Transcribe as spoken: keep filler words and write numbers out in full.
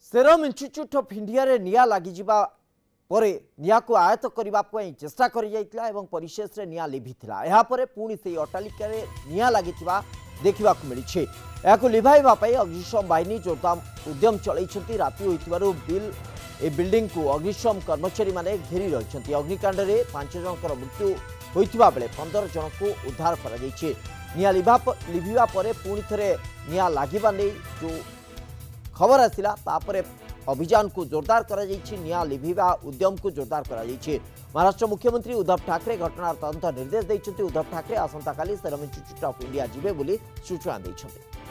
Serum Institute of India रे निया लगी परे निया को आयत्त करने चेष्टा कर परिशेष रे निया लिभिथिला। एहा परे पुणी से अट्टालिका रे निया लगी देखा मिली। यह लिभाइबा अग्निशम बाहिनी जोरदार उद्यम चलती राति होइतिबारु बिल ए बिल्डिंग को अग्निशम कर्मचारी माने घेरी रही। अग्निकांड में पांच जनकर मृत्यु होइतिबा बेले पंद्रह जन को उद्धार करा जायछि। निया लिभा लिभिबा परे पुणी थरे निया लागिबा नै जो खबर आसिला तापरे अभियान को जोरदार करा जायछि। निया लिभिबा उद्यम को जोरदार करा जायछि। महाराष्ट्र मुख्यमंत्री उद्धव ठाकरे घटनार तदंत निर्देश दैछन्ति। उद्धव ठाकरे आसंता काली सेरम इन्स्टिट्यूट ऑफ इंडिया जिबे बोली सूचना दैछन्ति।